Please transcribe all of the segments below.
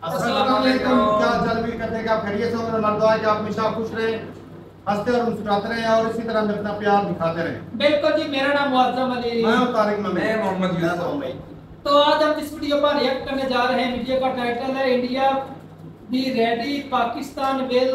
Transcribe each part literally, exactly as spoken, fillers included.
अस्सलाम वालेकुम, क्या चल भी करते हैं, आप खैरियत से हो? मेरा दुआ है कि आप हमेशा खुश रहे, हंसते और मुस्कुराते रहे और इसी तरह अपना प्यार दिखाते रहे। बिल्कुल जी, मेरा नाम मुअज्जम अली, मैं हूं तारिक मोहम्मद, मैं मोहम्मद यूसुफ। तो आज हम इस वीडियो पर रिएक्ट करने जा रहे हैं। वीडियो का टाइटल है India be ready, Pakistan will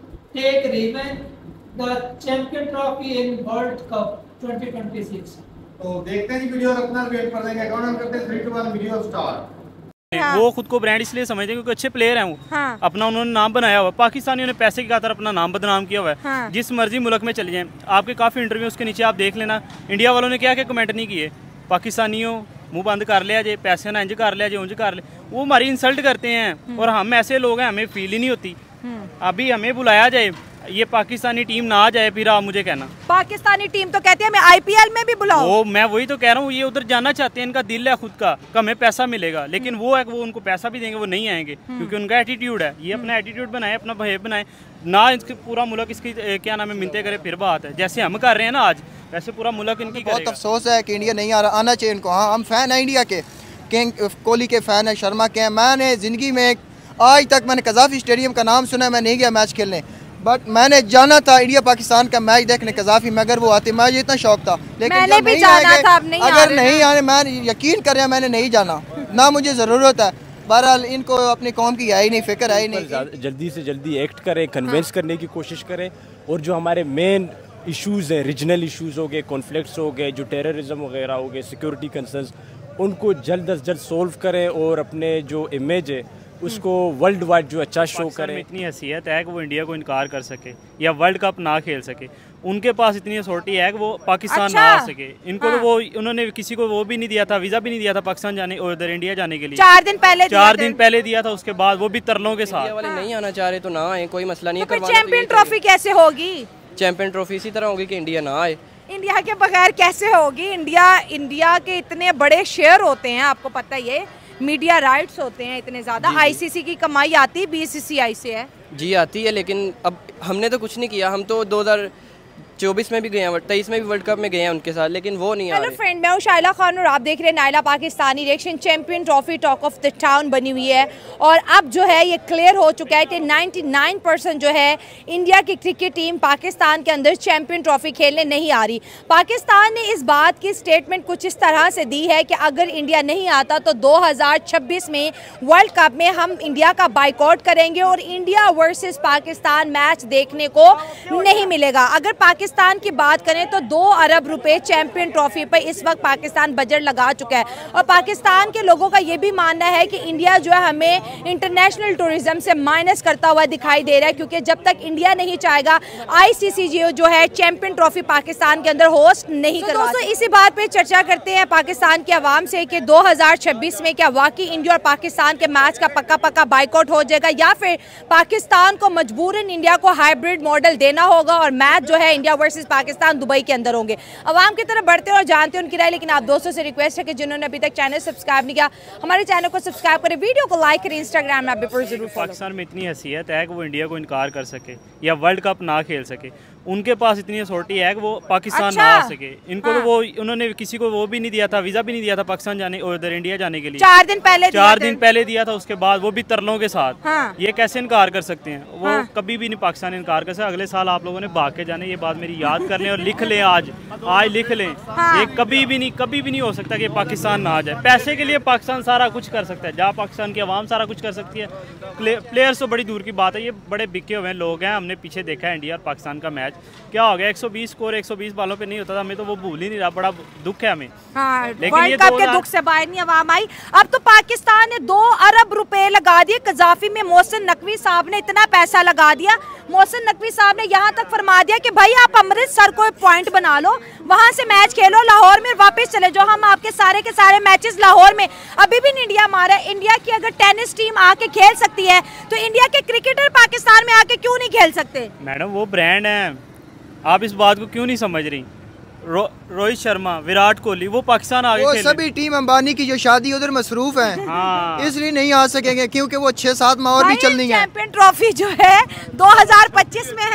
take revenge the champion trophy in world cup twenty twenty six. तो देखते हैं जी वीडियो, अपना वेट कर देंगे। कौन हम करते हैं three two one video start. हाँ। वो खुद को ब्रांड इसलिए समझते हैं क्योंकि अच्छे प्लेयर हैं वो। हाँ। अपना उन्होंने नाम बनाया हुआ है। पाकिस्तानियों ने पैसे की खातिर अपना नाम बदनाम किया हुआ है। हाँ। जिस मर्जी मुल्क में चले जाएं, आपके काफ़ी इंटरव्यू उसके नीचे आप देख लेना, इंडिया वालों ने क्या क्या कमेंट नहीं किए। पाकिस्तानियों मुंह बंद कर लिया जे, पैसे ना इंज कर लिया जे, उंज कर ले, वो हमारी इंसल्ट करते हैं और हम ऐसे लोग हैं, हमें फील ही नहीं होती। अभी हमें बुलाया जाए, ये पाकिस्तानी टीम ना आ जाए, फिर आप मुझे कहना पाकिस्तानी टीम तो कहती है मैं आईपीएल में भी बुलाऊं। वो मैं वही तो कह रहा हूँ, ये उधर जाना चाहते हैं, इनका दिल है खुद का, हमें पैसा मिलेगा, लेकिन वो है वो उनको पैसा भी देंगे वो नहीं आएंगे क्योंकि उनका एटीट्यूड है। ये अपना एटीट्यूड बनाए, अपना बिहेव बनाए ना, इसके पूरा मुल्क इसकी क्या नाम है मिनते करे फिर बात है। जैसे हम कर रहे हैं ना आज, वैसे पूरा मुल्क इनकी करेगा। बहुत अफसोस है कि इंडिया नहीं आ रहा, आना चाहिए इनको। हाँ, हम फैन हैं इंडिया के, किंग कोहली के फैन है, शर्मा के हैं। मैंने ज़िंदगी में आज तक मैंने कज़ाफ़ी स्टेडियम का नाम सुना, मैं नहीं गया मैच खेलने, बट मैंने जाना था इंडिया पाकिस्तान का मैच देखने कज़ाफ़ी में। अगर वो आते मुझे इतना शौक था, लेकिन मैंने भी जाना था, अब नहीं अगर नहीं आने, मैं यकीन कर रहा मैंने नहीं जाना, ना मुझे ज़रूरत है। बहरहाल इनको अपनी कौम की आई नहीं फिक्र, आई नहीं। जल्दी से जल्दी एक्ट करें, कन्विंस करने की कोशिश करें, और जो हमारे मेन इश्यूज़ हैं, रीजनल इश्यूज़ हो गए, कॉन्फ्लिक्ट्स हो गए, जो टेररिज्म वगैरह हो गए, सिक्योरिटी कंसर्न्स, उनको जल्द अज जल्द सोल्व करें और अपने जो इमेज है उसको वर्ल्ड वाइड जो अच्छा शो करें। इतनी हैसियत है कि वो इंडिया को इनकार कर सके या वर्ल्ड कप ना खेल सके, उनके पास इतनी अथॉरिटी है कि वो पाकिस्तान अच्छा? ना आ सके। इनको हाँ। तो वो उन्होंने किसी को वो भी नहीं दिया था, वीजा भी नहीं दिया था पाकिस्तान जाने और उधर इंडिया जाने के लिए। चार दिन पहले चार दिन पहले दिया था, उसके बाद वो भी तरलों के साथ। वाले नहीं आना चाह रहे तो ना आए, कोई मसला नहीं है। चैंपियन ट्रॉफी कैसे होगी? चैंपियन ट्रॉफी इसी तरह होगी कि इंडिया ना आए। इंडिया के बगैर कैसे होगी? इंडिया इंडिया के इतने बड़े शेयर होते हैं, आपको पता ही है, मीडिया राइट्स होते हैं इतने ज़्यादा। आईसीसी की कमाई आती है बीसीसीआई से है जी, आती है, लेकिन अब हमने तो कुछ नहीं किया। हम तो दो हज़ार चौबीस में भी गए हैं, तेईस में भी वर्ल्ड कप में गए हैं उनके साथ, लेकिन वो नहीं आ रहे। हेलो फ्रेंड, मैं हूँ शाइला खान और आप देख रहे हैं Naila Pakistani reaction. Champion trophy talk of the town बनी हुई है और अब जो है ये क्लियर हो चुका है कि निन्यानवे परसेंट जो है इंडिया की क्रिकेट टीम पाकिस्तान के अंदर चैंपियन ट्रॉफी खेलने नहीं आ रही। पाकिस्तान ने इस बात की स्टेटमेंट कुछ इस तरह से दी है कि अगर इंडिया नहीं आता तो दो हज़ार छब्बीस में वर्ल्ड कप में हम इंडिया का बाइकआउट करेंगे और इंडिया वर्सेस पाकिस्तान मैच देखने को नहीं मिलेगा। अगर पाकिस्तान की बात करें तो दो अरब रुपए चैंपियन ट्रॉफी पर इस वक्त पाकिस्तान बजट लगा चुका है और पाकिस्तान के लोगों का ये भी मानना है कि इंडिया जो है हमें इंटरनेशनल टूरिज्म से माइनस करता हुआ दिखाई दे रहा है, क्योंकि जब तक इंडिया नहीं चाहेगा आईसीसी जो है चैंपियन ट्रॉफी पाकिस्तान के अंदर होस्ट नहीं करवा। दोस्तों इसी बात पे चर्चा करते हैं पाकिस्तान की आवाम से कि दो हज़ार छब्बीस में क्या वाकई इंडिया और पाकिस्तान के मैच का पक्का पक्का बाइकआउट हो जाएगा या फिर पाकिस्तान को मजबूरन इंडिया को हाइब्रिड मॉडल देना होगा और मैच जो है इंडिया वर्सेस पाकिस्तान दुबई के अंदर होंगे। अवाम की तरफ बढ़ते हैं और जानते हैं उनकी राय, लेकिन आप दोस्तों से रिक्वेस्ट है कि जिन्होंने अभी तक चैनल सब्सक्राइब नहीं किया, हमारे चैनल को सब्सक्राइब करें, वीडियो को लाइक करें, इंस्टाग्राम ऐप पर जरूर। पाकिस्तान में इतनी हैसियत है कि वो इंडिया को इनकार कर सके या वर्ल्ड कप ना खेल सके, उनके पास इतनी अथॉरिटी है कि वो पाकिस्तान अच्छा? ना आ सके। इनको हाँ। तो वो उन्होंने किसी को वो भी नहीं दिया था, वीजा भी नहीं दिया था पाकिस्तान जाने और उधर इंडिया जाने के लिए। चार दिन पहले चार दिन पहले दिया था, उसके बाद वो भी तरलों के साथ। हाँ। ये कैसे इनकार कर सकते हैं? वो हाँ। कभी भी नहीं पाकिस्तान इनकार कर सकते। अगले साल आप लोगों ने भाग के जाने, ये बात मेरी याद कर लें और लिख लें, आज आज लिख लें। हाँ। ये कभी भी नहीं कभी भी नहीं हो सकता कि पाकिस्तान ना आ जाए। पैसे के लिए पाकिस्तान सारा कुछ कर सकता है, जहाँ पाकिस्तान की आवाम सारा कुछ कर सकती है, प्लेयर्स तो बड़ी दूर की बात है। ये बड़े बिके हुए लोग हैं, हमने पीछे देखा है इंडिया और पाकिस्तान का मैच क्या हो गया, एक सौ बीस स्कोर एक सौ बीस बालों पे नहीं होता था, हमें तो वो भूल ही नहीं रहा, बड़ा दुख है हमें। हाँ, वर्ल्ड कप के दुख से बाहर नहीं आवाम आई। अब तो पाकिस्तान ने दो अरब रुपए लगा दिए कज़ाफ़ी में। मोहसिन नकवी साहब ने इतना पैसा लगा दिया, मोहसिन नकवी साहब ने यहाँ तक फरमा दिया कि भाई आप अमृतसर को पॉइंट बना लो, वहां से मैच खेलो, लाहौर में वापस चले जाओ, हम आपके सारे के सारे मैचेस लाहौर में। अभी भी इंडिया मारा, इंडिया की अगर टेनिस टीम आके खेल सकती है तो इंडिया के क्रिकेटर पाकिस्तान में आके क्यों नहीं खेल सकते? मैडम वो ब्रांड है, आप इस बात को क्यों नहीं समझ रही? रो, रोहित शर्मा, विराट कोहली, वो पाकिस्तान आगे वो खेले। सभी टीम अंबानी की जो शादी उधर मसरूफ है, हाँ। इसलिए नहीं आ सकेंगे क्योंकि वो छह सात माह और भी चलनी है। चैंपियन ट्रॉफी जो है दो हज़ार पच्चीस में है।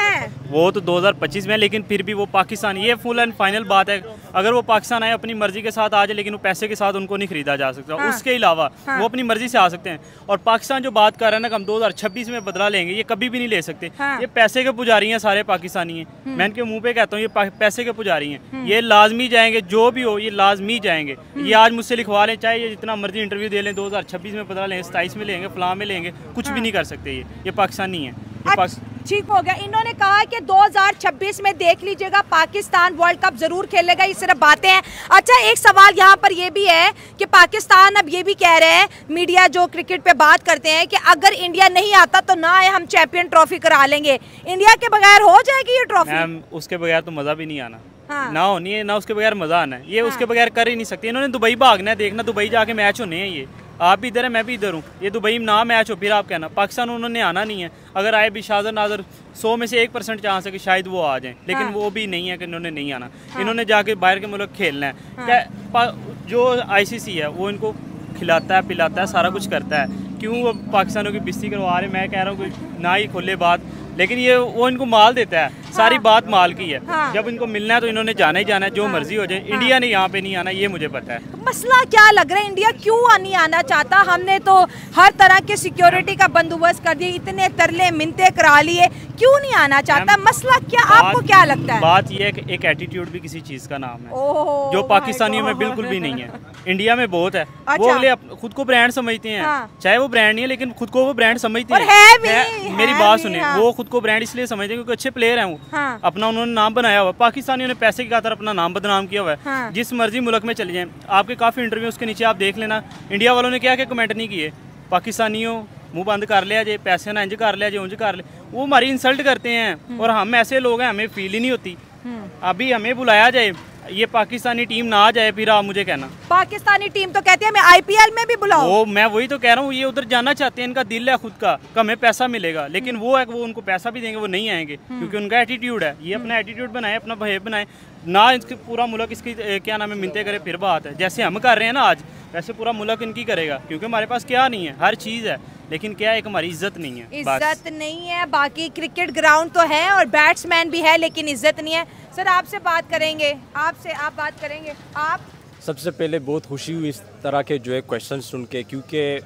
वो तो दो हज़ार पच्चीस में है, लेकिन फिर भी वो पाकिस्तान, ये फुल एंड फाइनल बात है, अगर वो पाकिस्तान आए अपनी मर्जी के साथ आ जाए, लेकिन वो पैसे के साथ उनको नहीं खरीदा जा सकता। हाँ। उसके अलावा हाँ। वो अपनी मर्जी से आ सकते हैं। और पाकिस्तान जो बात कर रहा है ना कि हम दो हज़ार छब्बीस में बदला लेंगे, ये कभी भी नहीं ले सकते। हाँ। ये पैसे के पुजारी हैं सारे पाकिस्तानी हैं, मैं इनके मुँह पे कहता हूँ ये पैसे के पुजारी हैं, ये लाजमी जाएंगे, जो भी हो ये लाजमी जाएंगे। ये आज मुझसे लिखवा लें, चाहे ये जितना मर्जी इंटरव्यू दे लें, दो हज़ार छब्बीस में बदला लेंगे, सताईस में लेंगे, फलां में लेंगे, कुछ भी नहीं कर सकते। ये ये पाकिस्तानी है। ठीक हो गया। इन्होंने कहा कि दो हज़ार छब्बीस में देख लीजिएगा पाकिस्तान वर्ल्ड कप जरूर खेलेगा, ये सिर्फ बातें हैं। अच्छा, एक सवाल यहाँ पर ये भी है कि पाकिस्तान अब ये भी कह रहे हैं, मीडिया जो क्रिकेट पे बात करते हैं कि अगर इंडिया नहीं आता तो ना आए, हम चैंपियन ट्रॉफी करा लेंगे। इंडिया के बगैर हो जाएगी ये ट्रॉफी? उसके बगैर तो मजा भी नहीं आना। हाँ। ना होनी है ना उसके बगैर मजा आना है, ये हाँ। उसके बगैर कर ही नहीं सकते। इन्होंने दुबई भागना है, देखना दुबई जाके मैच होने हैं। ये आप भी इधर है, मैं भी इधर हूँ, ये दुबई में ना मैच हो फिर आप कहना। पाकिस्तान उन्होंने आना नहीं है, अगर आए भी शाहजहां नाजर सौ में से एक परसेंट चांस है कि शायद वो आ जाएं, लेकिन हाँ। वो भी नहीं है कि इन्होंने नहीं आना। हाँ। इन्होंने जाके बाहर के मुल्क खेलना है। हाँ। जो आईसीसी है वो इनको खिलाता है, पिलाता है, सारा कुछ करता है। क्यों वो पाकिस्तानों की बिस्ती करवा रहे? मैं कह रहा हूँ कि ना ही खोले बात, लेकिन ये वो इनको माल देता है। हाँ। सारी बात माल की है। हाँ। जब इनको मिलना है तो इन्होंने जाना ही जाना है, जो हाँ। मर्जी हो जाए। हाँ। इंडिया ने यहाँ पे नहीं आना, ये मुझे पता है। मसला क्या लग रहा है, इंडिया क्यों नहीं आना चाहता? हमने तो हर तरह के सिक्योरिटी का बंदोबस्त कर दिया, इतने तरले मिनते करा लिए, क्यों नहीं आना चाहता? मसला क्या, आपको क्या लगता है? बात ये है कि एक एटीट्यूड भी किसी चीज का नाम है, जो पाकिस्तानियों में बिल्कुल भी नहीं है। इंडिया में बहुत है। वो अगले खुद को ब्रांड समझते हैं, चाहे वो ब्रांड नहीं है, लेकिन खुद को वो ब्रांड समझते हैं। मेरी बात सुने, वो खुद को ब्रांड इसलिए समझते हैं क्योंकि अच्छे प्लेयर हैं वो। हाँ। अपना उन्होंने नाम बनाया हुआ। पाकिस्तानियों ने पैसे की खातिर अपना नाम बदनाम किया हुआ है। हाँ। जिस मर्जी मुल्क में चले जाएं, आपके काफी इंटरव्यू उसके नीचे आप देख लेना, इंडिया वालों ने क्या क्या कमेंट नहीं किए। पाकिस्तानियों मुंह बंद कर लिया जे, पैसे ना इंज कर लिया जे, उंज कर ले, वो हमारी इंसल्ट करते हैं। और हम ऐसे लोग हैं, हमें फील ही नहीं होती। अभी हमें बुलाया जाए, ये पाकिस्तानी टीम ना आ जाए, फिर आप मुझे कहना। पाकिस्तानी टीम तो कहती है मैं आईपीएल में भी बुलाऊं। वो मैं वही तो कह रहा हूँ, ये उधर जाना चाहते हैं, इनका दिल है खुद का, हमें पैसा मिलेगा, लेकिन वो है कि वो उनको पैसा भी देंगे, वो नहीं आएंगे क्योंकि उनका एटीट्यूड है। ये अपना एटीट्यूड बनाए, अपना बिहेव बनाए ना, इसके पूरा मुल्क इसकी क्या नाम है मिनते करे, फिर बात है। जैसे हम कर रहे हैं ना आज, वैसे पूरा मुल्क इनकी करेगा, क्योंकि हमारे पास क्या नहीं है, हर चीज़ है, लेकिन क्या एक हमारी इज्जत नहीं है। इज्जत नहीं है। बाकी क्रिकेट ग्राउंड तो है और बैट्समैन भी है, लेकिन इज्जत नहीं है। सर आपसे बात करेंगे, आपसे आप बात करेंगे। आप सबसे पहले बहुत खुशी हुई इस तरह के जो है क्वेश्चन सुन के, क्योंकि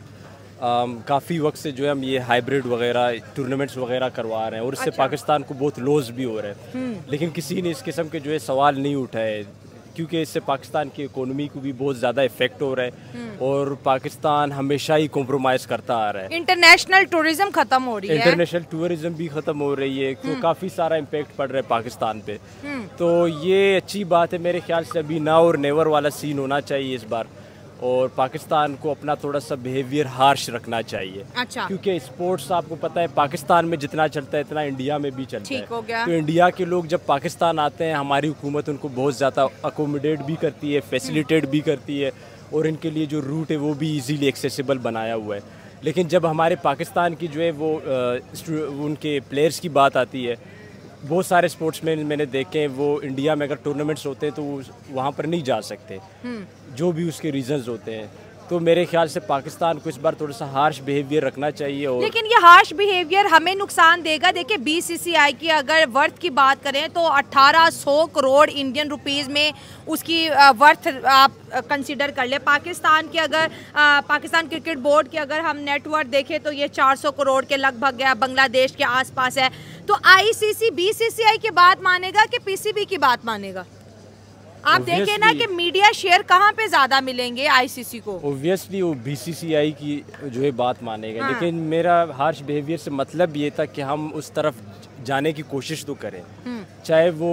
काफ़ी वक्त से जो है हम ये हाइब्रिड वगैरह टूर्नामेंट्स वगैरह करवा रहे हैं और इससे अच्छा। पाकिस्तान को बहुत लॉस भी हो रहा है, लेकिन किसी ने इस किस्म के जो है सवाल नहीं उठाए, क्योंकि इससे पाकिस्तान की इकोनॉमी को भी बहुत ज़्यादा इफेक्ट हो रहा है और पाकिस्तान हमेशा ही कॉम्प्रोमाइज़ करता आ रहा है। इंटरनेशनल टूरिज्म खत्म हो रही है, इंटरनेशनल टूरिज्म भी ख़त्म हो रही है, तो काफ़ी सारा इम्पेक्ट पड़ रहा है पाकिस्तान पे। तो ये अच्छी बात है, मेरे ख्याल से अभी ना और नेवर वाला सीन होना चाहिए इस बार, और पाकिस्तान को अपना थोड़ा सा बिहेवियर हार्श रखना चाहिए। अच्छा। क्योंकि स्पोर्ट्स आपको पता है पाकिस्तान में जितना चलता है इतना इंडिया में भी चलता है। हो गया। तो इंडिया के लोग जब पाकिस्तान आते हैं, हमारी हुकूमत उनको बहुत ज़्यादा अकोमोडेट भी करती है, फैसिलिटेट भी करती है, और इनके लिए जो रूट है वो भी इजीली एक्सेसिबल बनाया हुआ है। लेकिन जब हमारे पाकिस्तान की जो है वो आ, उनके प्लेयर्स की बात आती है, बहुत सारे स्पोर्ट्समैन मैंने देखे हैं, वो इंडिया में अगर टूर्नामेंट्स होते हैं तो वहाँ पर नहीं जा सकते, जो भी उसके रीजंस होते हैं। तो मेरे ख्याल से पाकिस्तान को इस बार थोड़ा सा हार्श बिहेवियर रखना चाहिए। और लेकिन ये हार्श बिहेवियर हमें नुकसान देगा। देखिए बीसीसीआई की अगर वर्थ की बात करें तो अठारह सौ करोड़ इंडियन रुपीस में उसकी वर्थ आप कंसीडर कर ले। पाकिस्तान की अगर आ, पाकिस्तान क्रिकेट बोर्ड की अगर हम नेटवर्थ देखें तो ये चार सौ करोड़ के लगभग है, बांग्लादेश के आसपास है। तो आईसीसी बीसीसीआई की बात मानेगा कि पीसीबी की बात मानेगा? आप देखें ना कि मीडिया शेयर कहाँ पे ज्यादा मिलेंगे आईसीसी को। ऑब्वियसली वो बीसीसीआई की जो है बात मानेगा। हाँ। लेकिन मेरा हार्श बिहेवियर से मतलब ये था कि हम उस तरफ जाने की कोशिश तो करें, चाहे वो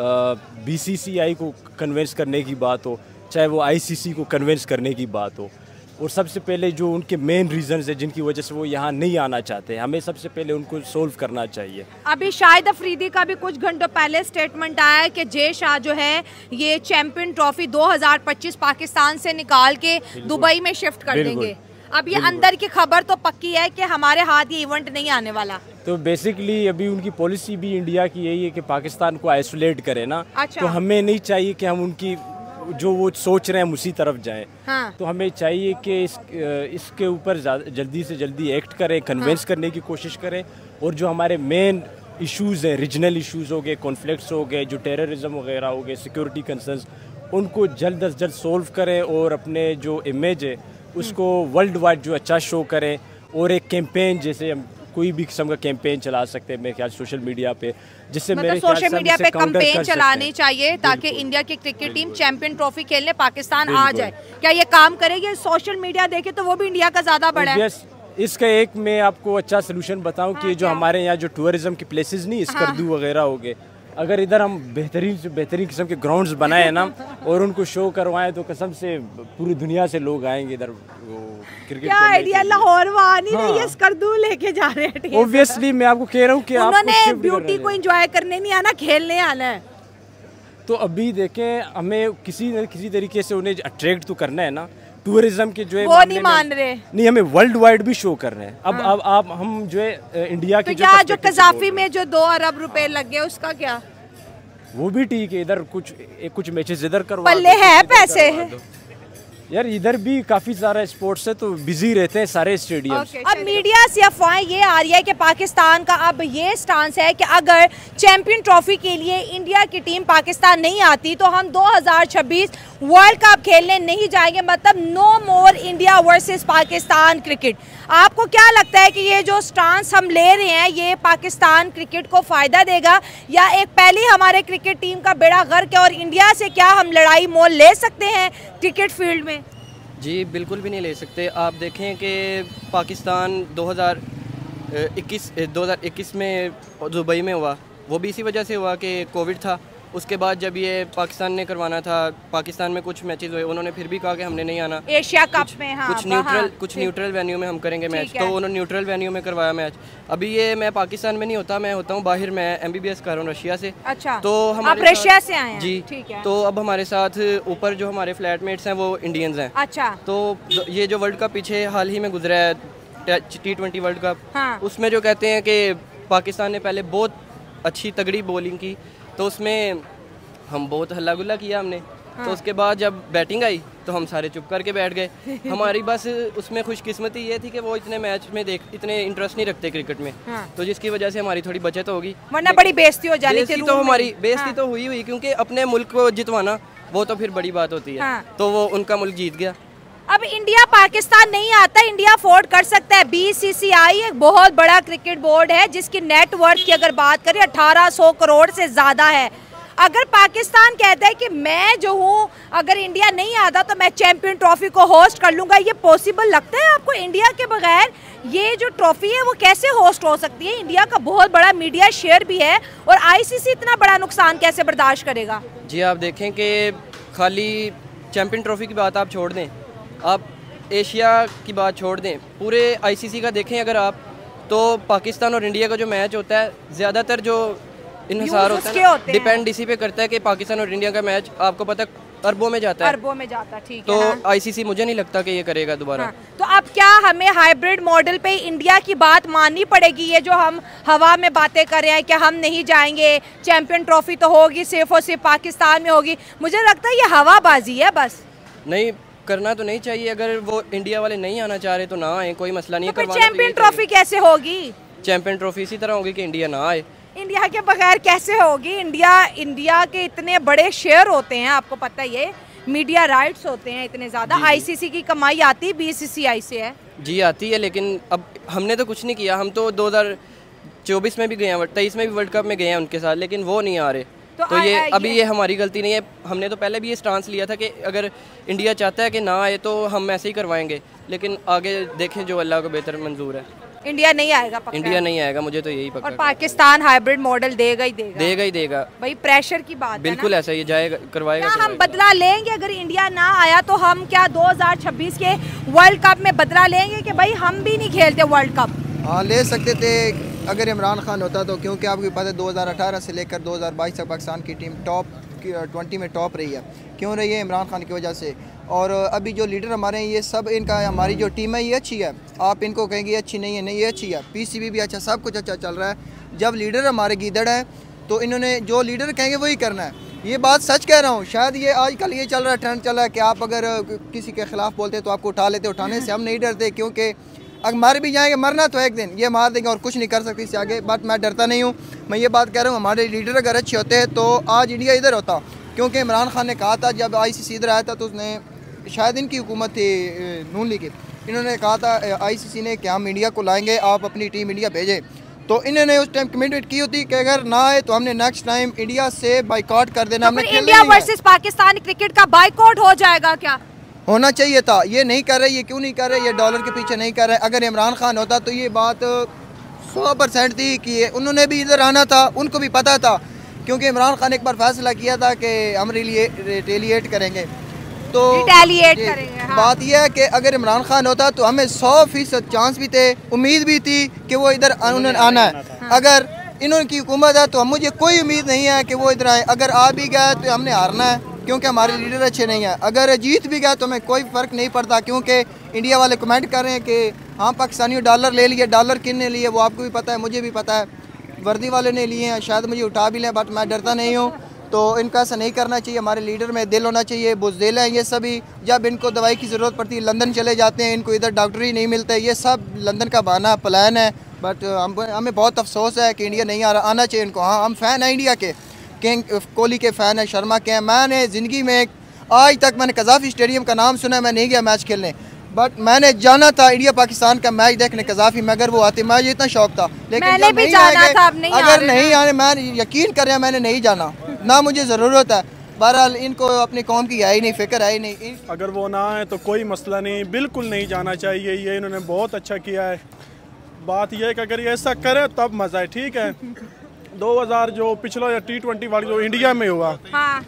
बीसीसीआई को कन्विंस करने की बात हो, चाहे वो आईसीसी को कन्विंस करने की बात हो। और सबसे पहले जो उनके मेन रीजंस है जिनकी वजह से वो यहाँ नहीं आना चाहते, हमें सबसे पहले उनको सोल्व करना चाहिए। अभी शाहिद अफरीदी का भी कुछ घंटों पहले स्टेटमेंट आया है कि जय शाह जो है ये चैंपियन ट्रॉफी दो हज़ार पच्चीस पाकिस्तान से निकाल के दुबई में शिफ्ट कर देंगे। अब ये अंदर की खबर तो पक्की है कि हमारे हाथ ये इवेंट नहीं आने वाला। तो बेसिकली अभी उनकी पॉलिसी भी इंडिया की यही है कि पाकिस्तान को आइसोलेट करे ना। अच्छा। तो हमें नहीं चाहिए कि हम उनकी जो वो सोच रहे हैं हम उसी तरफ जाएं। हाँ। तो हमें चाहिए कि इस इसके ऊपर जल्दी से जल्दी एक्ट करें, कन्विंस हाँ। करने की कोशिश करें, और जो हमारे मेन इश्यूज़ हैं, रीजनल इश्यूज़ हो गए, कॉन्फ्लिक्ट्स हो गए, जो टेररिज्म वगैरह हो गए, सिक्योरिटी कंसर्न्स, उनको जल्द अज जल्द सोल्व करें और अपने जो इमेज है उसको वर्ल्ड वाइड जो अच्छा शो करें। और एक कैंपेन, जैसे हम कोई भी किस्म का कैंपेन चला सकते हैं मेरे ख्याल सोशल मीडिया पे, जिससे मतलब मेरे सोशल मीडिया पे कैंपेन चलाने चाहिए ताकि बिल्कुल। इंडिया की क्रिकेट टीम चैंपियन ट्रॉफी खेलने पाकिस्तान आ जाए। क्या ये काम करेगी? सोशल मीडिया देखे तो वो भी इंडिया का ज्यादा बड़ा है। इसका एक मैं आपको अच्छा सोल्यूशन बताऊं कि जो हमारे यहाँ जो टूरिज्म के प्लेसेस नहीं, स्कर्दू वगैरह हो गए, अगर इधर हम बेहतरीन से बेहतरीन किस्म के ग्राउंड्स बनाए ना और उनको शो करवाएं तो कसम से पूरी दुनिया से लोग आएंगे इधर क्रिकेट। क्या आइडिया, लाहौर वहाँ नहीं रही है, स्कर्दू लेके जा रहे हैं। ऑब्वियसली मैं आपको कह रहा हूँ कि उन्होंने ब्यूटी को एंजॉय करने नहीं आना, खेलने आना है। तो अभी देखें, हमें किसी न किसी तरीके से उन्हें अट्रैक्ट तो करना है ना, टूरिज्म के जो है वो नहीं मान रहे, नहीं हमें वर्ल्ड वाइड भी शो कर रहे हैं। अब अब आप हम जो है इंडिया के तो क्या जो कजाफी में जो दो अरब रुपए लग गए उसका क्या? वो भी ठीक है, इधर कुछ कुछ मैचेस इधर करवा, पल्ले है पैसे यार, इधर भी काफी सारा स्पोर्ट्स है तो बिजी रहते हैं सारे स्टेडियम। okay, अब मीडिया से अफवाहें ये आ रही है कि पाकिस्तान का अब ये स्टांस है कि अगर चैंपियन ट्रॉफी के लिए इंडिया की टीम पाकिस्तान नहीं आती तो हम दो हज़ार छब्बीस वर्ल्ड कप खेलने नहीं जाएंगे, मतलब no more India versus Pakistan cricket. आपको क्या लगता है कि ये जो स्टांस हम ले रहे हैं ये पाकिस्तान क्रिकेट को फायदा देगा, या एक पहली हमारे क्रिकेट टीम का बेड़ा गर्क है और इंडिया से क्या हम लड़ाई मोल ले सकते हैं क्रिकेट फील्ड में? जी बिल्कुल भी नहीं ले सकते। आप देखें कि पाकिस्तान दो हज़ार इक्कीस दो हज़ार इक्कीस में दुबई में हुआ, वो भी इसी वजह से हुआ कि कोविड था। उसके बाद जब ये पाकिस्तान ने करवाना था, पाकिस्तान में कुछ मैचेस हुए, उन्होंने फिर भी कहा कि हमने नहीं आना, एशिया कप में हाँ, कुछ न्यूट्रल कुछ न्यूट्रल वेन्यू में हम करेंगे मैच, तो उन्होंने न्यूट्रल वेन्यू में करवाया मैच। अभी ये मैं पाकिस्तान में नहीं होता, मैं होता हूँ बाहर, मैं एमबीबीएस कर रहा हूँ रशिया से। अच्छा, तो हम रशिया से आए हैं? जी, ठीक है। तो अब हमारे साथ ऊपर जो हमारे फ्लैटमेट्स हैं वो इंडियंस हैं। अच्छा, तो ये जो वर्ल्ड कप पीछे हाल ही में गुजरा है, टी ट्वेंटी वर्ल्ड कप, हाँ। उसमें जो कहते हैं कि पाकिस्तान ने पहले बहुत अच्छी तगड़ी बॉलिंग की, तो उसमें हम बहुत हल्ला गुल्ला किया हमने। हाँ। तो उसके बाद जब बैटिंग आई तो हम सारे चुप करके बैठ गए। हमारी बस उसमें खुशकिस्मती ये थी कि वो इतने मैच में देख इतने इंटरेस्ट नहीं रखते क्रिकेट में। हाँ। तो जिसकी वजह से हमारी थोड़ी बचत होगी, वरना बड़ी बेइज्जती हो जानी थी। तो हमारी बेइज्जती हाँ। तो हुई हुई क्योंकि अपने मुल्क को जितवाना वो तो फिर बड़ी बात होती है। हाँ। तो वो उनका मुल्क जीत गया। अब इंडिया पाकिस्तान नहीं आता, इंडिया अफोर्ड कर सकता है। बीसीसीआई एक बहुत बड़ा क्रिकेट बोर्ड है जिसकी नेटवर्थ की अगर बात करें अठारह सौ करोड़ से ज्यादा है। अगर पाकिस्तान कहता है कि मैं जो हूँ अगर इंडिया नहीं आता तो मैं चैंपियन ट्रॉफी को होस्ट कर लूँगा, ये पॉसिबल लगता है आपको? इंडिया के बगैर ये जो ट्रॉफी है वो कैसे होस्ट हो सकती है? इंडिया का बहुत बड़ा मीडिया शेयर भी है और आईसीसी इतना बड़ा नुकसान कैसे बर्दाश्त करेगा? जी आप देखें कि खाली चैंपियन ट्रॉफी की बात आप छोड़ दें, आप एशिया की बात छोड़ दें, पूरे आईसीसी का देखें अगर आप, तो पाकिस्तान और इंडिया का जो मैच होता है ज़्यादातर जो इन्हिसार होता है डिपेंड इसी पे करता है कि पाकिस्तान और इंडिया का मैच आपको पता अरबों में जाता है। अरबों में जाता है, ठीक तो है। हाँ। आईसीसी मुझे नहीं लगता कि ये करेगा दोबारा। हाँ। तो अब क्या हमें हाइब्रिड मॉडल पे इंडिया की बात माननी पड़ेगी? ये जो हम हवा में बातें कर रहे हैं कि हम नहीं जाएंगे, चैंपियन ट्रॉफी तो होगी सिर्फ और सिर्फ पाकिस्तान में होगी, मुझे लगता है ये हवाबाजी है बस। नहीं करना तो नहीं चाहिए, अगर वो इंडिया वाले नहीं आना चाह रहे तो ना आए, कोई मसला नहीं है। तो चैंपियन ट्रॉफी कैसे होगी? चैंपियन ट्रॉफी इसी तरह होगी कि इंडिया ना आए। इंडिया के बगैर कैसे होगी? इंडिया इंडिया के इतने बड़े शेयर होते हैं, आपको पता ही है, मीडिया राइट्स होते हैं इतने ज़्यादा। आईसीसी की कमाई आती है बीसीसीआई से है। जी आती है, लेकिन अब हमने तो कुछ नहीं किया, हम तो दो हज़ार चौबीस में भी गए हैं, तेईस में भी वर्ल्ड कप में गए हैं उनके साथ, लेकिन वो नहीं आ रहे। तो, तो ये अभी ये, ये हमारी गलती नहीं है। हमने तो पहले भी ये स्टांस लिया था कि अगर इंडिया चाहता है कि ना आए तो हम ऐसे ही करवाएंगे, लेकिन आगे देखें जो अल्लाह को बेहतर मंजूर है। इंडिया नहीं आएगा पक्का? इंडिया नहीं आएगा, मुझे तो यही पक्का। और पाकिस्तान हाइब्रिड मॉडल देगा ही देगा? देगा ही देगा भाई, प्रेशर की बात बिल्कुल ऐसा ही जाएगा, करवाएगा। क्या हम बदला लेंगे अगर इंडिया ना आया तो? हम क्या दो हज़ार छब्बीस के वर्ल्ड कप में बदला लेंगे कि भाई हम भी नहीं खेलते वर्ल्ड कप? हाँ ले सकते थे अगर इमरान खान होता तो, क्योंकि आपको पता है दो हज़ार अठारह से लेकर दो हज़ार बाईस तक पाकिस्तान की टीम टॉप ट्वेंटी में टॉप रही है। क्यों रही है? इमरान खान की वजह से। और अभी जो लीडर हमारे हैं ये सब, इनका हमारी जो टीम है ये अच्छी है। आप इनको कहेंगे अच्छी नहीं है, नहीं ये अच्छी है। पीसीबी भी अच्छा, सब कुछ अच्छा चल रहा है। जब लीडर हमारे गीदड़ है तो इन्होंने जो लीडर कहेंगे वही करना है। ये बात सच कह रहा हूँ। शायद ये आजकल ये चल रहा है, ट्रेंड चल रहा है कि आप अगर किसी के ख़िलाफ़ बोलते हैं तो आपको उठा लेते, उठाने से हम नहीं डरते, क्योंकि अगर मर भी जाएंगे, मरना तो एक दिन, ये मार देंगे और कुछ नहीं कर सकते इससे आगे। बट मैं डरता नहीं हूँ, मैं ये बात कह रहा हूँ हमारे लीडर अगर अच्छे होते हैं तो आज इंडिया इधर होता। क्योंकि इमरान खान ने कहा था जब आई सी सी इधर आया था तो उसने, शायद इनकी हुकूमत थी नून लीग की, इन्होंने कहा था आई सी सी ने कि हम इंडिया को लाएंगे, आप अपनी टीम इंडिया भेजें। तो इन्होंने उस टाइम कमिटमेंट की होती कि अगर ना आए तो हमने नेक्स्ट टाइम इंडिया से बाइकआउट कर देना। तो इंडिया वर्सेस पाकिस्तान क्रिकेट का बाइकआउट हो जाएगा क्या? होना चाहिए था, ये नहीं कर रहे, ये क्यों नहीं कर रहे, ये डॉलर के पीछे नहीं कर रहे। अगर इमरान खान होता तो ये बात सौ परसेंट थी कि उन्होंने भी इधर आना था, उनको भी पता था। क्योंकि इमरान खान एक बार फैसला किया था कि हम रिटेलिएट करेंगे, तो रिटेलिएट करेंगे। हाँ। बात यह है कि अगर इमरान खान होता तो हमें सौ फीसद चांस भी थे, उम्मीद भी थी कि वो इधर उन्होंने आना है। हाँ। अगर इन्होंने हुकूमत है तो मुझे कोई उम्मीद नहीं है कि वो इधर आए। अगर आ भी गए तो हमने हारना है, क्योंकि हमारे लीडर अच्छे नहीं हैं। अगर जीत भी गया तो हमें कोई फ़र्क नहीं पड़ता, क्योंकि इंडिया वाले कमेंट कर रहे हैं कि हाँ पाकिस्तानियों डॉलर ले लिए, डॉलर किन ने लिए वो आपको भी पता है, मुझे भी पता है, वर्दी वाले ने लिए हैं, शायद मुझे उठा भी लें, बट मैं डरता नहीं हूँ। तो इनका ऐसा नहीं करना चाहिए, हमारे लीडर में दिल होना चाहिए। बुज़दिल हैं ये सभी, जब इनको दवाई की ज़रूरत पड़ती है लंदन चले जाते हैं, इनको इधर डॉक्टर ही नहीं मिलते। ये सब लंदन का बहाना प्लान है। बट हम हमें बहुत अफसोस है कि इंडिया नहीं आ रहा, आना चाहिए इनको। हाँ, हम फ़ैन हैं इंडिया के, किंग कोहली के फ़ैन हैं, शर्मा के हैं। मैंने ज़िंदगी में आज तक मैंने कज़ाफ़ी स्टेडियम का नाम सुना, मैं नहीं गया मैच खेलने, बट मैंने जाना था इंडिया पाकिस्तान का मैच देखने कज़ाफ़ी में। अगर वो आते मुझे इतना शौक था, लेकिन मैंने भी जाना था, अब नहीं अगर नहीं आने, मैं यकीन कर रहा मैंने नहीं जाना, ना मुझे ज़रूरत है। बहरहाल इनको अपनी कौम की है ही नहीं, फिक्र है ही नहीं। अगर वो ना आए तो कोई मसला नहीं, बिल्कुल नहीं जाना चाहिए, ये इन्होंने बहुत अच्छा किया है। बात यह है कि अगर ये ऐसा करे तब मज़ा है, ठीक है। दो हज़ार जो पिछला या टी ट्वेंटी वाली जो इंडिया में हुआ, हाँ,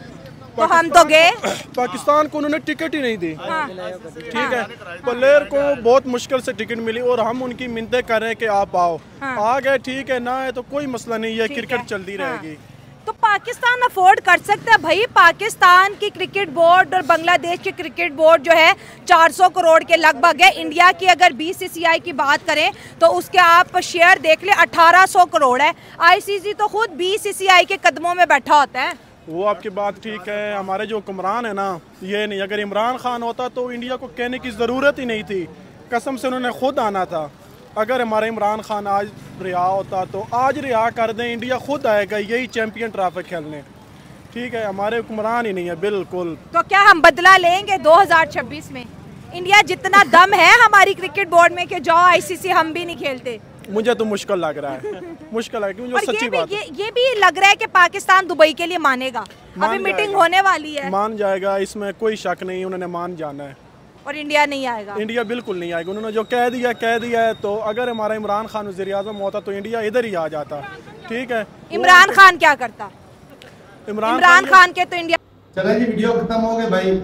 तो हम तो गए, पाकिस्तान को उन्होंने टिकट ही नहीं दी। हाँ। ठीक है, प्लेयर को बहुत मुश्किल से टिकट मिली और हम उनकी मिन्नतें कर रहे हैं कि आप आओ। हाँ। आ गए, ठीक है, ना है तो कोई मसला नहीं है, क्रिकेट चलती हाँ। रहेगी। तो पाकिस्तान अफोर्ड कर सकता है भाई। पाकिस्तान की क्रिकेट बोर्ड और बांग्लादेश की क्रिकेट बोर्ड जो है चार सौ करोड़ के लगभग है। इंडिया की अगर बी सी सी आई की बात करें तो उसके आप शेयर देख ले अठारह सौ करोड़ है। आई सी सी तो खुद बी सी सी आई के कदमों में बैठा होता है। वो आपकी बात ठीक है, हमारे जो हुक्मरान है ना, ये नहीं, अगर इमरान खान होता तो इंडिया को कहने की ज़रूरत ही नहीं थी, कसम से उन्होंने खुद आना था। अगर हमारा इमरान खान आज रिहा होता तो आज रिहा कर दें, इंडिया खुद आएगा यही चैंपियन ट्रॉफी खेलने। ठीक है, हमारे हुक्मरान ही नहीं है बिल्कुल। तो क्या हम बदला लेंगे दो हज़ार छब्बीस में? इंडिया जितना दम है हमारी क्रिकेट बोर्ड में कि जाओ आई सी सी हम भी नहीं खेलते? मुझे तो मुश्किल लग रहा है, मुश्किल है, क्योंकि सच्ची ये बात भी, ये, ये भी लग रहा है कि पाकिस्तान दुबई के लिए मानेगा। मान अभी मीटिंग होने वाली है, मान जाएगा, इसमें कोई शक नहीं, उन्होंने मान जाना है। और इंडिया नहीं आएगा? इंडिया बिल्कुल नहीं आएगा, उन्होंने जो कह दिया कह दिया है। तो अगर हमारा इमरान खान वज़ीर आज़म होता तो इंडिया इधर ही आ जाता। ठीक है, इमरान खान क्या करता? इमरान, इमरान खान के तो इंडिया। चले जी, वीडियो खत्म हो गए भाई।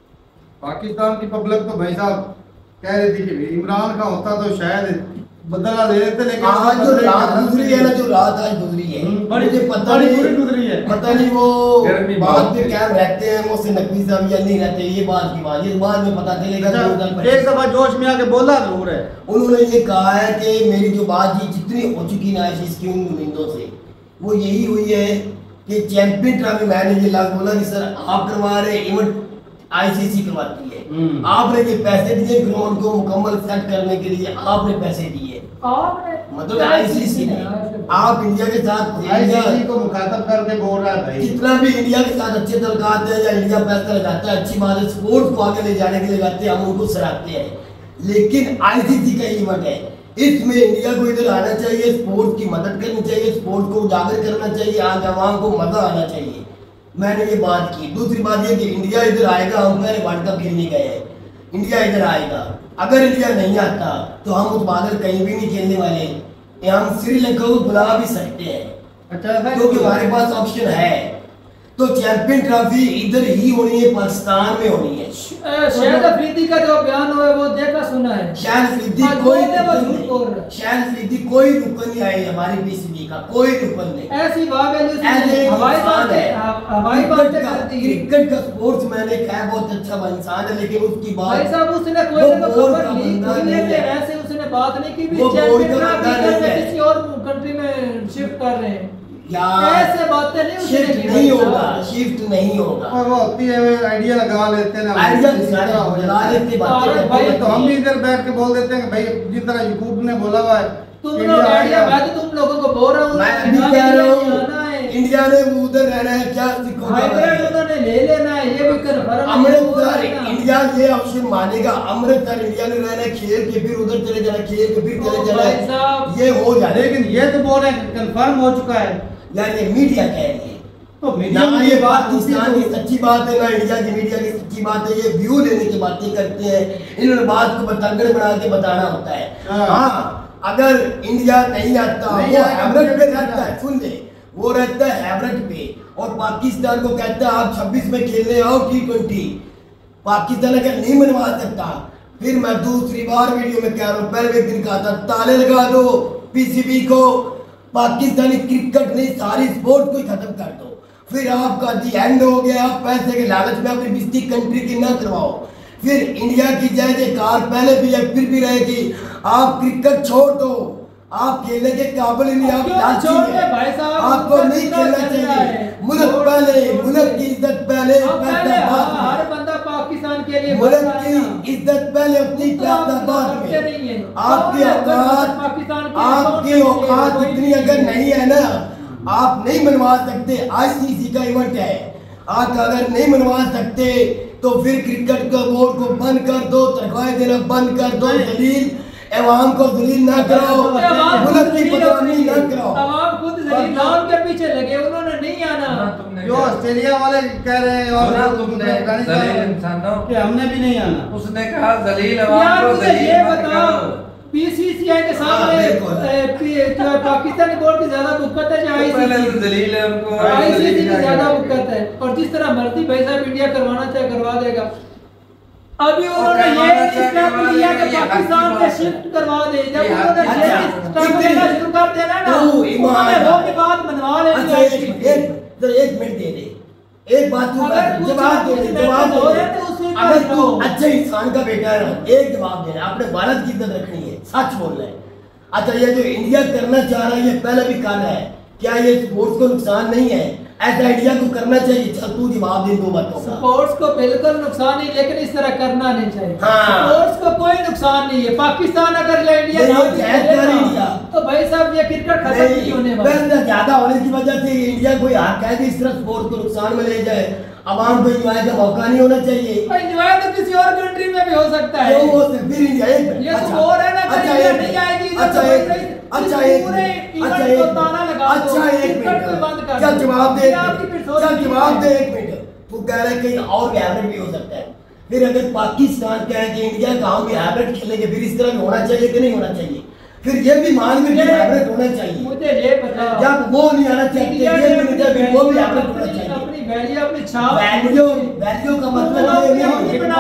पाकिस्तान की पब्लिक तो भाई साहब कह रही थी कि इमरान का होता तो शायद बदला ले लेते, लेकिन आज जो रात गुजरी है ना, जो रात आज गुजरी है, मुझे पता नहीं गुजरी है, पता नहीं वो बात पे क्या रहते हैं, वो से नकवी साहब या नहीं रहते, ये बात की बात, ये बाद में पता चलेगा। एक दफा जोश में आके बोला जरूर है, उन्होंने ये कहा है कि मेरी जो बातचीत जितनी हो चुकी ना इसकी उन नुमाइंदों से, वो यही हुई है कि चैंपियन ट्रॉफी मैंने ये लाख बोला कि सर आप करवा रहे, इवेंट आई सी सी करवाती है, आपने ये पैसे दिए ग्राउंड को मुकम्मल सेट करने के लिए, आपने पैसे दिए, मतलब आई सी सी ने, आप इंडिया के साथ आई सी सी को मुखातब करके बोल रहा है भाई। जितना भी इंडिया के साथ अच्छे तलकात है या इंडिया पैसा लगाता है, अच्छी बात है, स्पोर्ट्स को आगे ले जाने के लिए लगाते हैं, हम उनको सराहते हैं, लेकिन आई सी सी का इवेंट है, इसमें इंडिया को इधर आना चाहिए, स्पोर्ट्स की मदद करनी चाहिए, स्पोर्ट्स को उजागर करना चाहिए, आज आवाम को मजा आना चाहिए। मैंने ये बात की। दूसरी बात ये कि इंडिया इधर आएगा, हम पहले वर्ल्ड कप खेलने गए हैं, इंडिया इधर आएगा। अगर इंडिया नहीं आता तो हम उस बादल कहीं भी नहीं खेलने वाले, हम श्रीलंका को बुला भी सकते हैं, अच्छा, क्योंकि हमारे पास ऑप्शन है। तो चैंपियन ट्रॉफी इधर ही होनी है, पाकिस्तान में होनी है। शाहिद अफरीदी का जो बयान हुआ है वो देखा सुना है, शाहिद अफरीदी कोई शाहिद अफरीदी कोई रुकन नहीं आए हमारी पीसीबी का, कोई रुकन नहीं। ऐसी बात है, हवाई बात है, हवाई बात करती है। क्रिकेट का स्पोर्ट्स मैंने कहा बहुत अच्छा इंसान है, लेकिन उसकी बात भाई साहब उसने कोई ना खबर ली, कोई ने ऐसे उसने बात नहीं की भी चैंपियन ट्रॉफी किसी और कंट्री में शिफ्ट कर रहे हैं। ऐसे बातें नहीं शिफ्ट नहीं होगा, शिफ्ट नहीं होगा। और वो होती है आइडिया लगा लेते हैं ना, आइडिया लगा लेते बातें भाई, तो हम भी इधर बैठ के बोल देते हैं कि भाई जिस तरह यूट्यूब ने बोला हुआ है तुम लोग आइडिया, मैं तो तुम लोगों को बोल रहा हूँ, मैं भी कह रहा हूँ इंडिया ने उधर रहना है, क्या हाइब्रिड उन्होंने ले लेना है, ये भी कंफर्म। अमृतसर इंडिया ये ऑप्शन मानेगा, अमृतसर इंडिया ने रहना है, खेल के फिर उधर चले जाना, खेल के फिर चले जाना, ये हो जाए। लेकिन ये तो बोल रहे हैं कंफर्म हो चुका है, यार ये मीडिया कह रही है, तो मीडिया ना ये पाकिस्तान की सच्ची बात है ना इंडिया की मीडिया की सच्ची बात है, ये व्यू लेने की बातें करते हैं, इन्होंने बात को बतंगड़ बना के बताना होता है। हाँ अगर इंडिया नहीं आता, वो हैवरेट पे रहता है, सुन ले, वो रहता है हैवरेट पे और पाकिस्तान को कहता है आप छब्बीस में खेलने आओ टी ट्वेंटी। पाकिस्तान अगर नहीं मनवा सकता, फिर मैं दूसरी बार वीडियो में कह रहा हूँ, पहले एक दिन कहा था ताले लगा दो पीसीबी को, पाकिस्तानी क्रिकेट नहीं सारी स्पोर्ट को ही खत्म कर दो, फिर आपका दी एंड हो गया। आप पैसे के लालच में अपनी बिस्ती कंट्री की ना करवाओ, फिर इंडिया की जय जयकार पहले भी है फिर भी रहेगी। आप क्रिकेट छोड़ दो, आप खेलने के काबिल ही नहीं, आप लालची हैं, आपको नहीं खेलना चाहिए। मुल्क पहले, मुल्क की इज्जत पहले, पैसा बाद में। हर बंदा पाकिस्तान के लिए मुल्क की इज्जत पहले, अपनी पैसा बाद में। आपकी औकात, आपकी औकात इतनी अगर नहीं है ना, आप नहीं मनवा सकते। आईसीसी का इवेंट है, आप अगर नहीं मनवा सकते तो फिर क्रिकेट का बोर्ड को बंद कर दो, तनख्वाहें देना बंद कर दो, दलील एवाम को दलील ना कराओ, मुल्क की बदनामी ना कराओ। अवाम खुद दलील नाम के पीछे लगे, उन्होंने नहीं आना। जो ऑस्ट्रेलिया वाले कह रहे हैं और तुमने कि हमने भी नहीं आना, उसने कहा दलील अवाम यार को मुझे दलील ये मत बताओ, करो। पीसीसीआई के सामने पाकिस्तानी बोर्ड की ज्यादा बुकत है, आईसीसी दलील है उनको, आईसीसी की ज्यादा बुकत है, और जिस तरह मर्जी भाई साहब इंडिया करवाना चाहे करवा देगा। अभी उन्होंने ये स्टेप लिया कि पाकिस्तान से शिफ्ट करवा दे, जब उन्होंने ये स्टेप लेना शुरू कर देना ना, उन्होंने वो की बात मनवा लेनी है। एक एक मिनट दे दे, एक बात तू जवाब दे, जवाब दे। अगर तू अच्छे इंसान का बेटा है ना, एक जवाब देना, आपने भारत की इज्जत रखनी है, सच बोलना है। अच्छा ये जो इंडिया करना चाह रहा है, ये पहले भी कहा है, क्या ये स्पोर्ट्स को नुकसान नहीं है? ऐसा इंडिया को करना चाहिए। चल तू जवाब दे दो बातों का। स्पोर्ट्स को बिल्कुल नुकसान नहीं, लेकिन इस तरह करना नहीं चाहिए। हाँ। स्पोर्ट्स को कोई नुकसान नहीं है। पाकिस्तान अगर ले इंडिया इंडिया तो भाई साहब ये क्रिकेट खत्म नहीं होने वाला। ज्यादा होने की वजह से इंडिया कोई हाथ कह के इस तरह स्पोर्ट्स को नुकसान में ले जाए, आवाम को एंजॉय का मौका नहीं होना चाहिए। एंजॉय तो किसी और कंट्री में भी हो सकता है। क्यों हो सकता? फिर इंडिया एक ये तो हो रहा है ना, अच्छा इंडिया एक नहीं आएगी। अच्छा एक अच्छा एक अच्छा एक अच्छा एक मिनट क्या जवाब दे, क्या जवाब दे एक मिनट। तू कह रहा है कहीं और भी एवरेज भी हो सकता है, फिर अगर पाकिस्तान कहे कि इंडिया का हम भी एवरेज खेलेंगे, फिर इस तरह होना चाहिए कि नहीं होना चाहिए? फिर ये भी मान में एवरेज होना चाहिए। मुझे ये पता जब वो नहीं आना चाहिए, ये भी नहीं चाहिए, वो भी एवरेज होना चाहिए। अपनी वैल्यू, अपनी छाप, वैल्यू वैल्यू का मतलब ये नहीं है,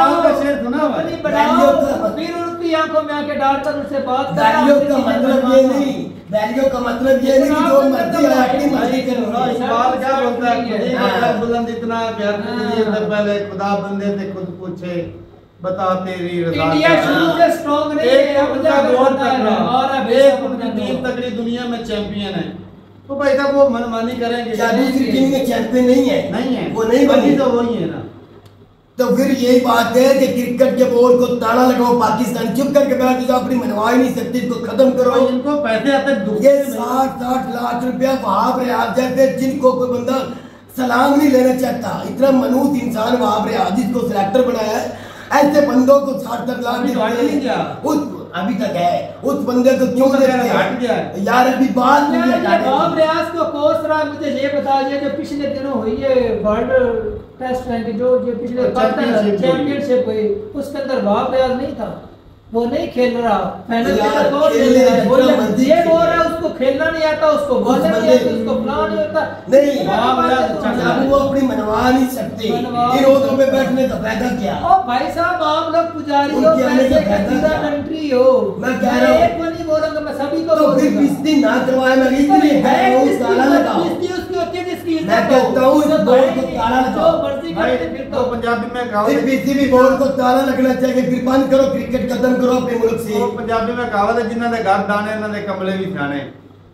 वैल्यू का फिर उनकी आंखों में आके डालकर उनसे बात करना। वैल्यू का मतलब ये नहीं, वैल्यू का मतलब ये नहीं कि जो मर्जी है अपनी मर्जी करो। इकबाल क्या बोलता है, खुदा बुलंद इतना प्यार करती है, पहले खुदा बंदे से खुद पूछे बता तेरी रज़ा। इंडिया शुरू से स्ट्रांग नहीं है, अब जाकर बनता है और अब एक उनकी टीम तगड़ी दुनिया में चैंपियन है, तो भाई साहब वो मनमानी करेंगे। क्या दूसरी टीम में चैंपियन नहीं है? नहीं है, वो नहीं बनी तो वही है ना। तो फिर यही बात है कि क्रिकेट के बोर्ड को ताला लगाओ, पाकिस्तान चुप करके बैठ जाओ, अपनी मनवा ही नहीं सकती, इसको खत्म करो। इनको पैसे आते ये साठ साठ लाख रुपया वहां पर आप जैसे जिनको कोई बंदा सलाम नहीं लेना चाहता, इतना मनूस इंसान वहां पर जिसको सिलेक्टर बनाया है, ऐसे बंदों को साठ साठ लाख उस अभी तक है, उस बंदे को क्यों हट गया यार? अभी बात नहीं है। बाब रियाज को कोच रहा, मुझे ये बता दिया जो पिछले दिनों हुई है वर्ल्ड टेस्ट रैंक जो जो पिछले चैंपियनशिप हुई, उसके अंदर बाब रियाज नहीं था, वो नहीं खेल रहा। फाइनल के अंदर कौन खेल रहा है? वो ये बोल रहा है उसको खेलना नहीं आता, उसको बॉलर नहीं आता, उसको प्लान नहीं होता। नहीं बाब रियाज वो अपनी मनवा नहीं सकते, इन ओटों पे बैठने का फायदा क्या? ओ भाई साहब आप लोग पुजारी हो, पैसे का पूरा कंट्री हो। मैं कह रहा हूं एक को नहीं बोलूंगा, मैं सभी को तो फिर बिस्ती ना करवाए, मैं इसलिए कह रहा हूं ताला लगाओ। बिस्ती उसकी होती है जिसकी इज्जत मैं कहता हूं इस बोर्ड को ताला लगाओ। मर्जी करते फिर तो पंजाबी में फिर किसी भी बोर्ड को ताला लगना चाहिए, फिर बंद करो क्रिकेट, खत्म करो अपने मुल्क से। पंजाबी में कहावत है, जिन्होंने घर दाने उन्होंने कमले भी खाने।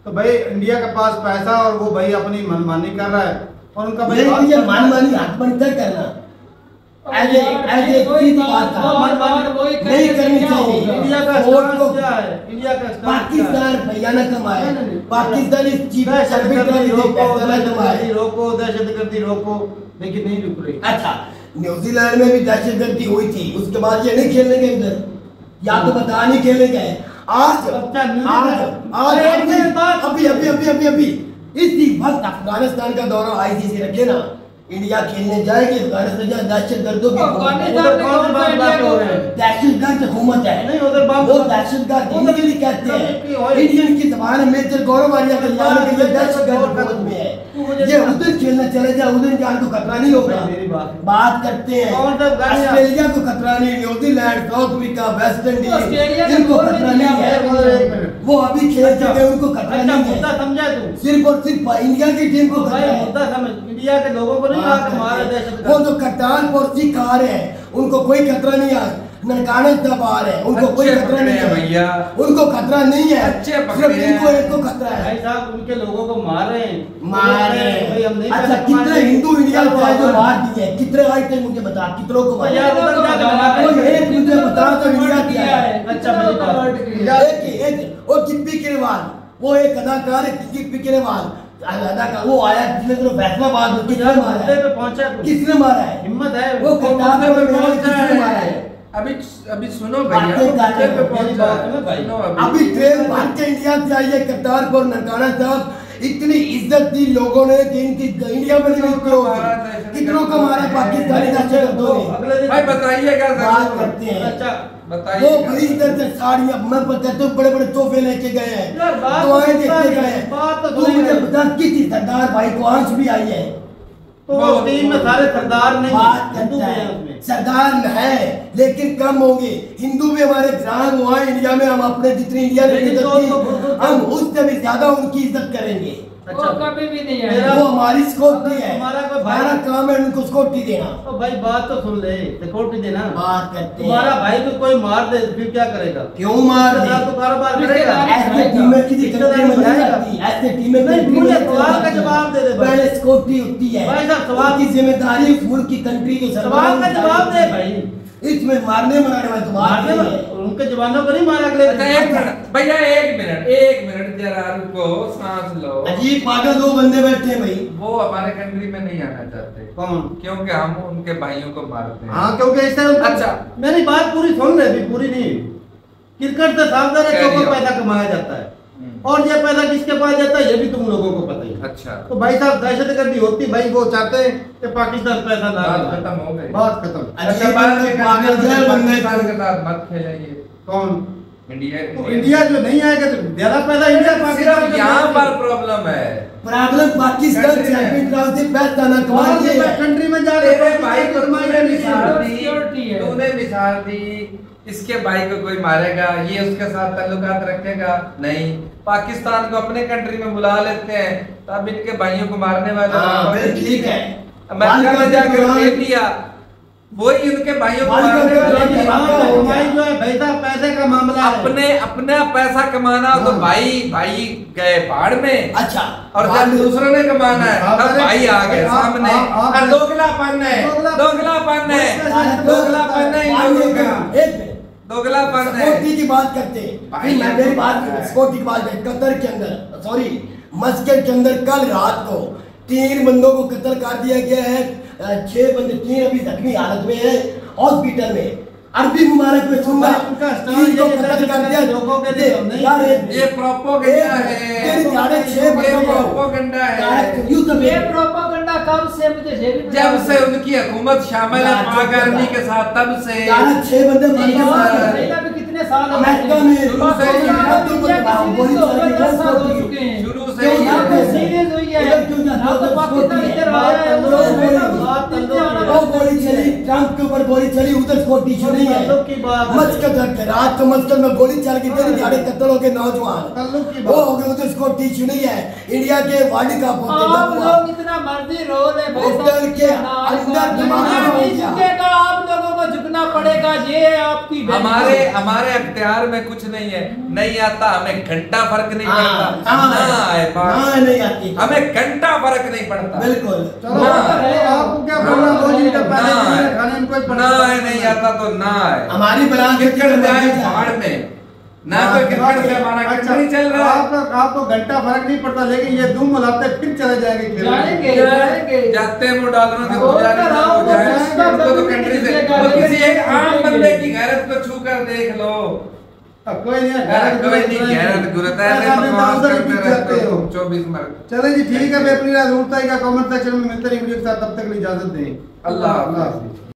तो भाई इंडिया के पास पैसा और वो भाई अपनी मनमानी कर रहा है और उनका भाई ये मनमानी आत्महत्या करना एज ए एज ए नहीं करनी चाहिए। इंडिया का स्टैंड क्या है? इंडिया का स्टैंड पाकिस्तान भैया न कमाए, पाकिस्तान इस चीज रोको, रोको दहशतगर्दी रोको, लेकिन नहीं रुक रही। अच्छा, न्यूजीलैंड में भी दहशतगर्दी हुई थी, उसके बाद ये नहीं खेलने गए उधर, या तो बता नहीं खेलने गए। आज आज अभी अभी अभी अभी अभी इसी वक्त अफगानिस्तान का दौरा आईसीसी रखे ना, इंडिया खेलने जाएगी अफगानिस्तान, दहशत गर्दों की दहशतगर्द हुकूमत है, वो दहशतगर्द हिंदी कहते हैं, इंडियन की जबान में मेजर गौरव आर्या के जमाने के लिए दहशतगर्द हुकूमत में है। ये उधर खेलने चले जाए, उधर जान को खतरा नहीं होगा। बात करते हैं ऑस्ट्रेलिया को खतरा नहीं, New Zealand, south Africa, west Indies इनको खतरा नहीं है, वो अभी खेल चुके हैं, उनको खतरा नहीं है। समझा तू? सिर्फ और सिर्फ इंडिया की टीम को खतरा है। मुद्दा समझ, इंडिया के लोगों को नहीं मारा दहशतगर्द। वो जो करतारपुर सिख आ रहे हैं उनको कोई खतरा नहीं है, ननकाना तब आ रहे हैं उनको कोई खतरा नहीं है भैया, उनको खतरा नहीं है, सिर्फ इनको एक को खतरा है। भाई साहब उनके लोगों को मार रहे हैं, मार रहे हैं। अच्छा, कितने हिंदू इंडिया से आए जो मार दिए हैं, कितने आए थे मुझे बता, कितनों को मारा? एक मुझे बता तो इंडिया किया है। अच्छा, एक एक वो गिप्पी केरवाल, वो एक अदाकार है गिप्पी केरवाल, अदाकार वो आया जिसने तो फैसलाबाद में किसने मारा है? पहुंचा किसने मारा है? हिम्मत है वो करतारपुर में किसने मारा है? अभी अभी सुनो भैया, अभी ट्रेन भर के इंडिया से आई है करतारपुर ननकाना साहब, इतनी इज्जत दी लोगों ने कि इनकी इंडिया में कितनों को मारा पाकिस्तानी दहशतगर्दों ने। भाई बताइए क्या बात करते हैं। अच्छा वो बड़ी इधर से साड़ियां, मैं पता तो बड़े बड़े तोहफे लेके गए हैं, दुआएं देके गए हैं। तू मुझे बता किसी सरदार भाई को आंच भी आई है? तो टीम में सारे सरदार नहीं, बात करता है सरदार है लेकिन कम होंगे। हिंदू भी हमारे विराग हुआ है इंडिया में, हम अपने जितनी इंडिया में इज्जत की हम उससे भी ज्यादा उनकी इज्जत करेंगे। अच्छा, कभी भी नहीं है, वो हमारी सिक्योरिटी है, हमारा कोई हमारा काम है उनको सिक्योरिटी देना। तो भाई बात तो सुन ले, सिक्योरिटी देना बात करते हैं। तुम्हारा भाई को कोई मार दे फिर क्या करेगा? क्यों मार दे? तो कारोबार करेगा। ऐसे टीमें किसी कंट्री में नहीं जाती, ऐसे टीमें नहीं, मुझे सवाल का जवाब दे दे भाई। पहले सिक्योरिटी होती है भाई साहब, सवाल की जिम्मेदारी फूल की कंट्री की सवाल का जवाब दे भाई। इसमें मारने मराने वाले तो मारने वाले उनके जवानों को नहीं मारा अगले। एक मिनट भैया, एक मिनट एक मिनट जरा रुको, सांस लो। अजीब पागल दो बंदे बैठे हैं भाई, वो हमारे कंट्री में नहीं आना चाहते। कौन? क्योंकि हम उनके भाइयों को मारते हैं। हाँ, क्योंकि ऐसे। अच्छा, मेरी बात पूरी सुन ले, भी पूरी नहीं। क्रिकेट से सावधान है, क्यों पैसा कमाया जाता है और ये पैसा किसके पास जाता है ये भी तुम लोगों को पता ही है। अच्छा, तो भाई साहब दहशतगर्दी होती, भाई वो चाहते हैं कि पाकिस्तान पैसा ना, खत्म हो गई, बात खत्म। अच्छा, पाकिस्तान के साथ मत खेलिए। कौन? इंडिया। तो इंडिया जो नहीं आएगा तो ज्यादा पैसा इंडिया पाकिस्तान। यहाँ पर प्रॉब्लम है, प्रॉब्लम पाकिस्तान चैंपियन ट्रॉफी से पैसा ना कमाने है, कंट्री में जा रहे भाई को तूने मिसाल दी, तूने मिसाल दी इसके भाई को कोई मारेगा, ये उसके साथ ताल्लुकात रखेगा नहीं। पाकिस्तान को अपने कंट्री में बुला लेते हैं, तब इनके भाइयों को मारने वाले ठीक है। अमेरिका में जाकर भेज दिया, वही उनके भाइयों को मारने वाले। जो है भाई साहब पैसे का मामला है, अपने अपना पैसा कमाना तो भाई भाई गए पहाड़ में। अच्छा, और जब दूसरे ने कमाना है तब भाई आ गए सामने। दोगलापन है, दोगलापन है, दोगलापन है, दोगलापन है। स्कॉटी की बात करते हैं, मैं मेरी बात स्कॉटी की बात है। कतर के अंदर, सॉरी मस्कट के अंदर कल रात को तीन बंदों को कत्ल कर दिया गया है। छह बंदे, तीन अभी जख्मी हालत में है हॉस्पिटल में। अरबी मुबारक में सुनना तीन को कत्ल कर दिया लोगों के लिए। यार ये प्रोपोगंडा है, ये साढ़े छह बंदों को प्रोपोगंडा है। ये प्रोपोगंडा कब से मुझे जब से उनकी हुकूमत शामिल है पाक आर्मी के साथ, तब से छह बंदे मर गए। कितने साल अमेरिका में शुरू से शुरू से सीरीज हुई है, तो पाकिस्तान इधर आया है, वो गोली चली ट्रंक के ऊपर गोली चली, उधर स्कोर टीचर नहीं है। मस्कत रात को मस्कत में गोली चल के तेरी दिहाड़ी कत्ल हो के नौजवान वो हो गए, उधर स्कोर टीचर नहीं है। इंडिया के वर्ल्ड कप आप लोग इतना मर्जी रो रहे होटल के अंदर धमाका हो गया, आप लोगों को झुकना पड़ेगा। ये आपकी हमारे हमारे अख्तियार में कुछ नहीं है, नहीं आता हमें घंटा फर्क नहीं पड़ता, ना आए नहीं आती हमें घंटा फर्क नहीं पड़ता। बिल्कुल आपको क्या प्रॉब्लम हो जी का पहले खाने में कोई ना है, नहीं आता तो ना है। हमारी बना क्रिकेट जाए पहाड़ में ना कोई क्रिकेट से हमारा क्रिकेट नहीं चल रहा। आपको आपको घंटा फर्क नहीं पड़ता, लेकिन ये धूम मिलाते फिर चले जाएंगे खेलने। जाएंगे जाएंगे जाते हैं वो डालरों के गुजारिश ना हो जाए, उनको तो कंट्री से वो किसी एक आम बंदे की गैरत को छू कर देख लो। कोई नहीं गैरत कोई नहीं गैरत गुरता है नहीं बकवास करते रहते हो चौबीस मर। चले जी ठीक है, मैं अपनी रात उठता ही का कमेंट सेक्शन में मिलते हैं वीडियो के साथ, तब तक के लिए इजाजत दें। अल्लाह हाफ़िज़।